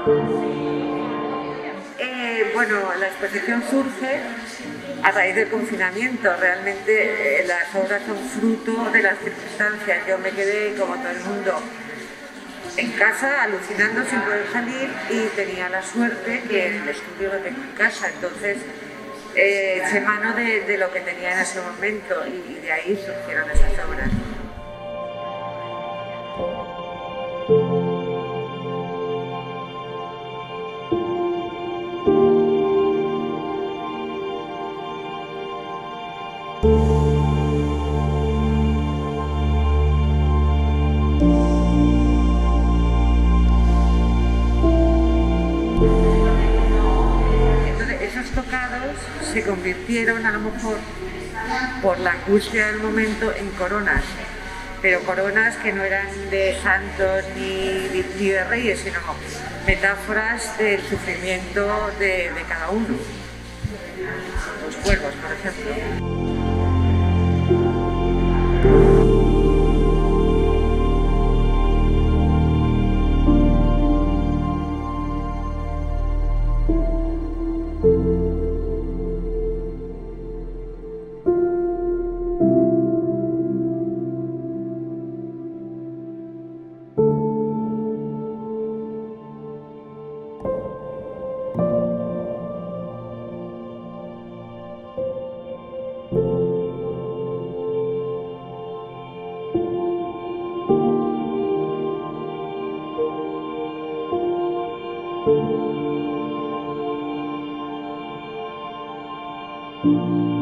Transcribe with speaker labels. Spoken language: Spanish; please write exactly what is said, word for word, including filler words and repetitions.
Speaker 1: Eh, bueno, la exposición surge a raíz del confinamiento. Realmente eh, las obras son fruto de las circunstancias. Yo me quedé, como todo el mundo, en casa, alucinando sin poder salir, y tenía la suerte que el estudio lo tengo en casa. Entonces eh, eché mano de, de lo que tenía en ese momento, y, y de ahí surgieron esas obras. Entonces esos tocados se convirtieron, a lo mejor por la angustia del momento, en coronas, pero coronas que no eran de santos ni, ni de reyes, sino metáforas del sufrimiento de, de cada uno. Los cuervos, por ejemplo. Thank you.